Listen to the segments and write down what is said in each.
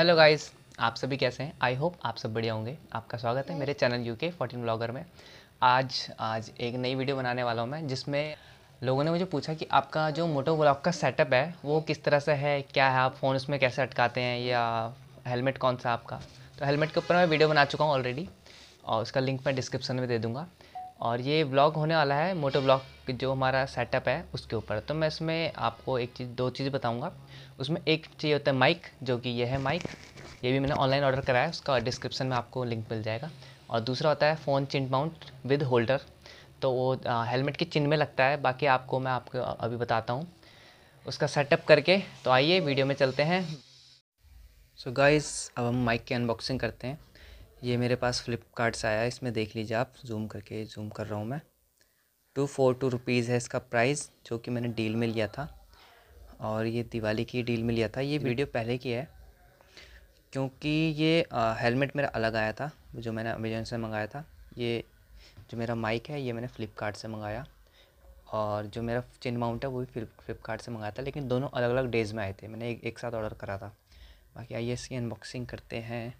Hello guys, आप सभी कैसे हैं? आई होप आप सब बढ़िया होंगे। आपका स्वागत है मेरे चैनल यूके 14 ब्लॉगर में। आज एक नई वीडियो बनाने वाला हूं मैं, जिसमें लोगों ने मुझे पूछा कि आपका जो मोटो ब्लॉग का सेटअप है वो किस तरह से है, क्या है, आप फ़ोन उसमें कैसे अटकाते हैं, या हेलमेट कौन सा आपका। तो हेलमेट के ऊपर मैं वीडियो बना चुका हूँ ऑलरेडी, और उसका लिंक मैं डिस्क्रिप्शन में दे दूँगा। और ये व्लॉग होने वाला है मोटो ब्लॉग जो हमारा सेटअप है उसके ऊपर। तो मैं इसमें आपको दो चीज़ बताऊंगा। उसमें एक चाहिए होता है माइक, जो कि ये है माइक। ये भी मैंने ऑनलाइन ऑर्डर करा है, उसका डिस्क्रिप्शन में आपको लिंक मिल जाएगा। और दूसरा होता है phone chin mount with holder, तो वो हेलमेट की चिन में लगता है। बाकी मैं आपको अभी बताता हूँ उसका सेटअप करके। तो आइए वीडियो में चलते हैं। सो गाइस, अब हम माइक की अनबॉक्सिंग करते हैं। ये मेरे पास फ्लिपकार्ट से आया है, इसमें देख लीजिए आप। जूम कर रहा हूँ मैं। 242 रुपीज़ है इसका प्राइस, जो कि मैंने डील में लिया था। और ये दिवाली की डील में लिया था। ये वीडियो पहले की है, क्योंकि ये हेलमेट मेरा अलग आया था जो मैंने अमेजन से मंगाया था। ये जो मेरा माइक है ये मैंने फ़्लिपकार्ट से मंगाया, और जो मेरा चिन माउंट है वो भी फ़्लिपकार्ट से मंगाया था। लेकिन दोनों अलग अलग डेज़ में आए थे, मैंने एक साथ ऑर्डर करा था। बाकी आइए इसकी अनबॉक्सिंग करते हैं।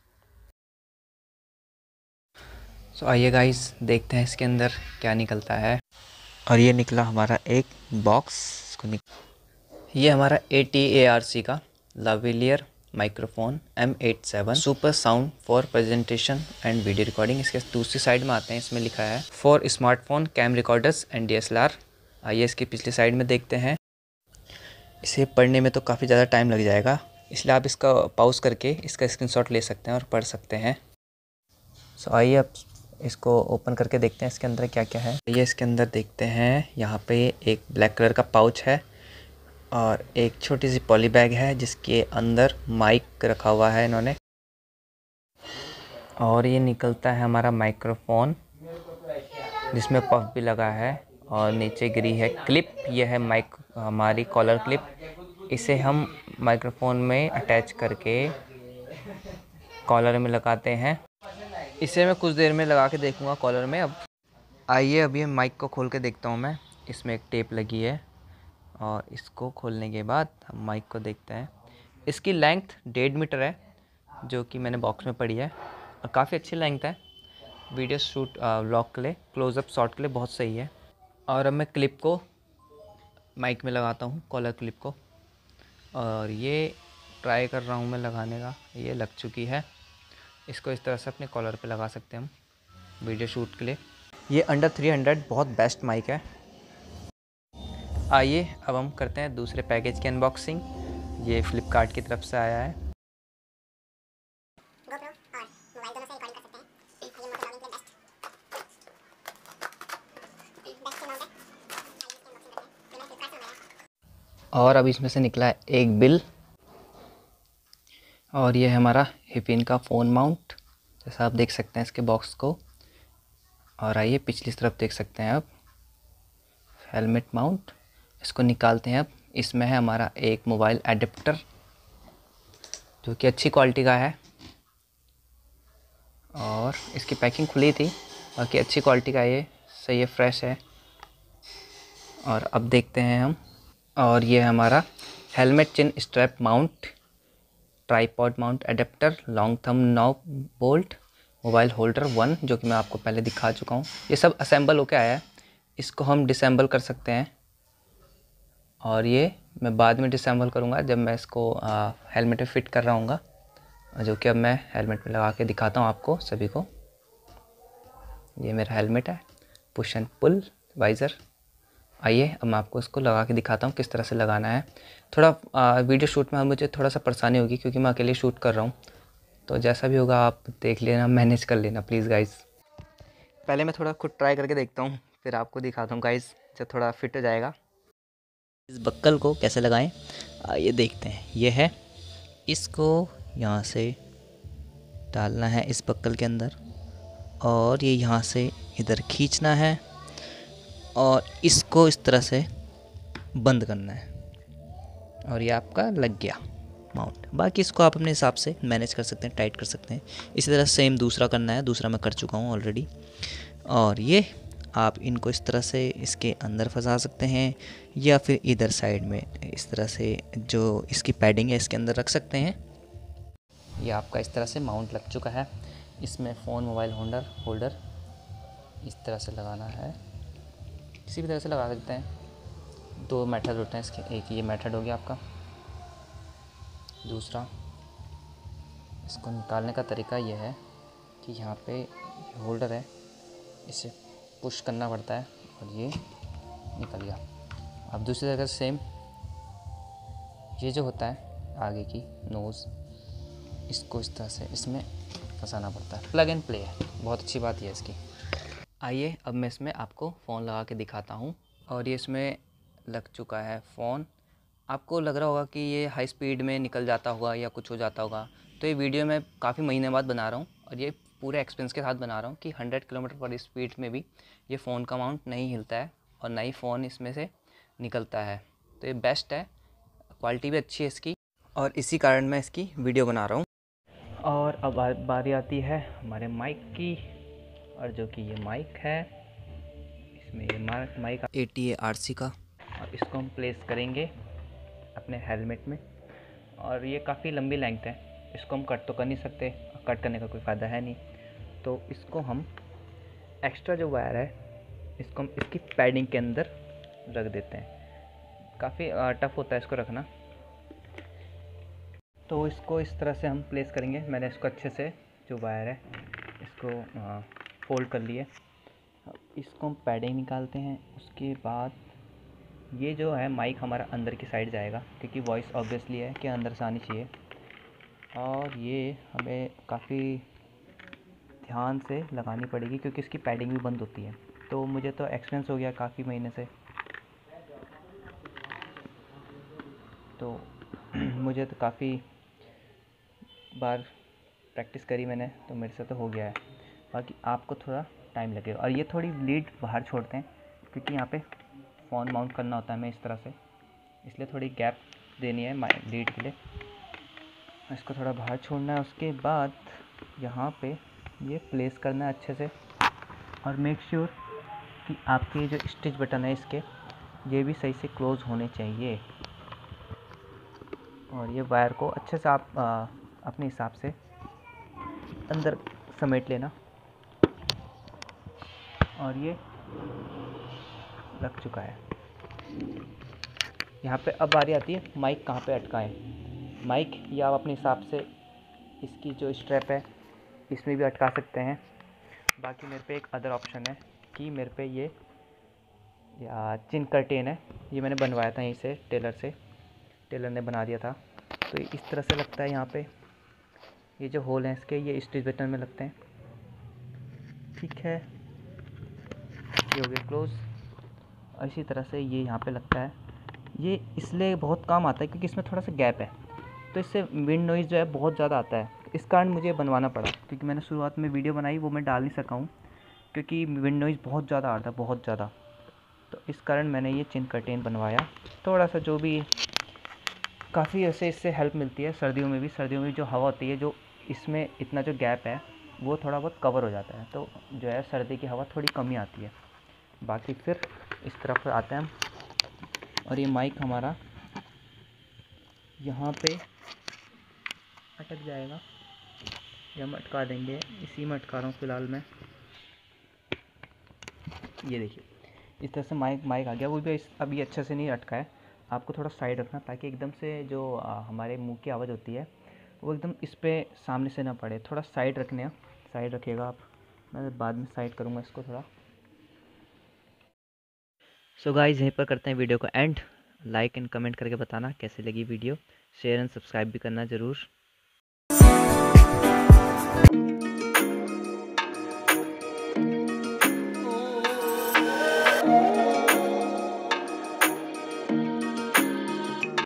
सो आइए गाइस, देखते हैं इसके अंदर क्या निकलता है। और ये निकला हमारा एक बॉक्स। ये हमारा ATARC का lavalier microphone M87 super sound for presentation and video recording. इसके दूसरी साइड में आते हैं, इसमें लिखा है for smartphone cam recorders and DSLR। आइए इसकी पिछली साइड में देखते हैं। इसे पढ़ने में तो काफ़ी ज़्यादा टाइम लग जाएगा, इसलिए आप इसका पॉज करके इसका स्क्रीनशॉट ले सकते हैं और पढ़ सकते हैं। सो आइए अब इसको ओपन करके देखते हैं इसके अंदर क्या क्या है। ये इसके अंदर देखते हैं। यहाँ पे एक ब्लैक कलर का पाउच है, और एक छोटी सी पॉली बैग है जिसके अंदर माइक रखा हुआ है इन्होंने। और ये निकलता है हमारा माइक्रोफोन, जिसमें पफ भी लगा है, और नीचे गिरी है क्लिप। ये है माइक हमारी कॉलर क्लिप। इसे हम माइक्रोफोन में अटैच करके कॉलर में लगाते हैं। इसे मैं कुछ देर में लगा के देखूँगा कॉलर में। अब आइए अभी माइक को खोल के देखता हूँ मैं। इसमें एक टेप लगी है, और इसको खोलने के बाद हम माइक को देखते हैं। इसकी लेंथ 1.5 मीटर है, जो कि मैंने बॉक्स में पड़ी है, और काफ़ी अच्छी लेंथ है। वीडियो शूट व्लॉग के लिए, क्लोज़अप शॉट के लिए बहुत सही है। और अब मैं क्लिप को माइक में लगाता हूँ, कॉलर क्लिप को। और ये ट्राई कर रहा हूँ मैं लगाने का। ये लग चुकी है। इसको इस तरह से अपने कॉलर पे लगा सकते हैं हम वीडियो शूट के लिए। ये अंडर 300 बहुत बेस्ट माइक है। आइए अब हम करते हैं दूसरे पैकेज की अनबॉक्सिंग। ये फ्लिपकार्ट की तरफ से आया है। और अब इसमें से निकला है एक बिल, और ये है हमारा हिपिन का फ़ोन माउंट, जैसा आप देख सकते हैं इसके बॉक्स को। और आइए पिछली तरफ देख सकते हैं आप हेलमेट माउंट। इसको निकालते हैं अब। इसमें है हमारा एक मोबाइल एडेप्टर, जो कि अच्छी क्वालिटी का है, और इसकी पैकिंग खुली थी। बाकी अच्छी क्वालिटी का ये सही है, फ्रेश है। और अब देखते हैं हम। और ये हमारा helmet chin strap mount, tripod mount adapter, long thumb knob bolt, mobile holder 1, जो कि मैं आपको पहले दिखा चुका हूँ। ये सब असेंबल होके आया है। इसको हम डिसेंबल कर सकते हैं, और ये मैं बाद में डिसेंबल करूँगा जब मैं इसको हेलमेट में फ़िट कर रहा हूँगा, जो कि अब मैं हेलमेट में लगा के दिखाता हूँ आपको सभी को। ये मेरा हेलमेट है, पुश एंड पुल वाइज़र। आइए अब मैं आपको इसको लगा के दिखाता हूँ किस तरह से लगाना है। थोड़ा वीडियो शूट में मुझे थोड़ा सा परेशानी होगी, क्योंकि मैं अकेले शूट कर रहा हूँ। तो जैसा भी होगा आप देख लेना, मैनेज कर लेना प्लीज़ गाइज़। पहले मैं थोड़ा खुद ट्राई करके देखता हूँ, फिर आपको दिखाता हूँ गाइज़, जब थोड़ा फिट हो जाएगा। इस बक्कल को कैसे लगाएं, आइए देखते हैं। ये है, इसको यहाँ से डालना है इस बक्कल के अंदर, और ये यहाँ से इधर खींचना है, और इसको इस तरह से बंद करना है, और ये आपका लग गया माउंट। बाकी इसको आप अपने हिसाब से मैनेज कर सकते हैं, टाइट कर सकते हैं। इसी तरह सेम दूसरा करना है, दूसरा मैं कर चुका हूँ ऑलरेडी। और ये आप इनको इस तरह से इसके अंदर फंसा सकते हैं, या फिर इधर साइड में इस तरह से जो इसकी पैडिंग है इसके अंदर रख सकते हैं। ये आपका इस तरह से माउंट लग चुका है। इसमें फ़ोन मोबाइल होल्डर इस तरह से लगाना है, किसी भी तरह से लगा सकते हैं। 2 मेथड होते हैं इसके, एक ये मेथड हो गया आपका। दूसरा, इसको निकालने का तरीका ये है कि यहाँ पे होल्डर है, इसे पुश करना पड़ता है और ये निकल गया। अब दूसरी जगह सेम, ये जो होता है आगे की नोज़, इसको इस तरह से इसमें फंसाना पड़ता है। प्लग एंड प्ले है, बहुत अच्छी बात ये है इसकी। आइए अब मैं इसमें आपको फ़ोन लगा के दिखाता हूँ। और ये इसमें लग चुका है फ़ोन। आपको लग रहा होगा कि ये हाई स्पीड में निकल जाता होगा या कुछ हो जाता होगा, तो ये वीडियो मैं काफ़ी महीने बाद बना रहा हूँ और ये पूरे एक्सपीरियंस के साथ बना रहा हूँ कि 100 किलोमीटर पर स्पीड में भी ये फ़ोन का माउंट नहीं हिलता है और ना ही फ़ोन इसमें से निकलता है। तो ये बेस्ट है, क्वालिटी भी अच्छी है इसकी, और इसी कारण मैं इसकी वीडियो बना रहा हूँ। और अब बारी आती है हमारे माइक की, और जो कि ये माइक है, इसमें ये माइक ATA-RC का, और इसको हम प्लेस करेंगे अपने हेलमेट में। और ये काफ़ी लंबी लेंथ है, इसको हम कट तो कर नहीं सकते, कट करने का कोई फ़ायदा है नहीं, तो इसको हम एक्स्ट्रा जो वायर है इसको हम इसकी पैडिंग के अंदर रख देते हैं। काफ़ी टफ होता है इसको रखना, तो इसको इस तरह से हम प्लेस करेंगे। मैंने इसको अच्छे से जो वायर है इसको फोल्ड कर लिए। इसको हम पैडिंग निकालते हैं। उसके बाद ये जो है माइक हमारा अंदर की साइड जाएगा, क्योंकि वॉइस ऑब्वियसली है कि अंदर से आनी चाहिए, और ये हमें काफ़ी ध्यान से लगानी पड़ेगी क्योंकि इसकी पैडिंग भी बंद होती है। तो मुझे तो एक्सपीरियंस हो गया काफ़ी महीने से, तो मुझे तो काफ़ी बार प्रैक्टिस करी मैंने, तो मेरे से तो हो गया है। बाकी आपको थोड़ा टाइम लगेगा। और ये थोड़ी लीड बाहर छोड़ते हैं क्योंकि यहाँ पे फ़ोन माउंट करना होता है हमें इस तरह से, इसलिए थोड़ी गैप देनी है लीड के लिए। इसको थोड़ा बाहर छोड़ना है। उसके बाद यहाँ पे ये प्लेस करना है अच्छे से, और मेक श्योर कि आपके जो स्टिच बटन है इसके, ये भी सही से क्लोज़ होने चाहिए। और ये वायर को अच्छे से आप अपने हिसाब से अंदर समेट लेना। और ये लग चुका है। यहाँ पे अब बारी आती है माइक कहाँ पे अटकाएं। माइक या आप अपने हिसाब से इसकी जो स्ट्रैप है इसमें भी अटका सकते हैं। बाकी मेरे पे एक अदर ऑप्शन है कि मेरे पे ये या चिन कर्टेन है, ये मैंने बनवाया था यहीं से टेलर ने बना दिया था। तो ये इस तरह से लगता है। यहाँ पे ये जो होल हैं इसके, ये स्टिच बटन में लगते हैं। ठीक है, ये हो गया क्लोज़। इसी तरह से ये यहाँ पे लगता है। ये इसलिए बहुत काम आता है क्योंकि इसमें थोड़ा सा गैप है, तो इससे विंड नॉइज़ जो है बहुत ज़्यादा आता है। इस कारण मुझे बनवाना पड़ा, क्योंकि मैंने शुरुआत में वीडियो बनाई वो मैं डाल नहीं सका हूँ क्योंकि विंड नॉइज़ बहुत ज़्यादा आता है, बहुत ज़्यादा। तो इस कारण मैंने ये चिन कर्टेन बनवाया। थोड़ा सा जो भी काफ़ी ऐसे इससे हेल्प मिलती है। सर्दियों में भी जो हवा होती है, जो इसमें इतना जो गैप है वो थोड़ा बहुत कवर हो जाता है, तो जो है सर्दी की हवा थोड़ी कमी आती है। बाकी फिर इस तरफ आते हैं हम, और ये माइक हमारा यहाँ पे अटक जाएगा, ये हम अटका देंगे। इसी में अटका रहा हूँ फ़िलहाल मैं। ये देखिए इस तरह से माइक आ गया। वो भी अभी अच्छे से नहीं अटका है, आपको थोड़ा साइड रखना ताकि एकदम से जो हमारे मुंह की आवाज़ होती है वो एकदम इस पे सामने से ना पड़े। थोड़ा साइड रखने, साइड रखिएगा आप, मैं बाद में साइड करूँगा इसको थोड़ा। सो गाइस यहीं पर करते हैं वीडियो को एंड। लाइक एंड कमेंट करके बताना कैसी लगी वीडियो, शेयर एंड सब्सक्राइब भी करना ज़रूर।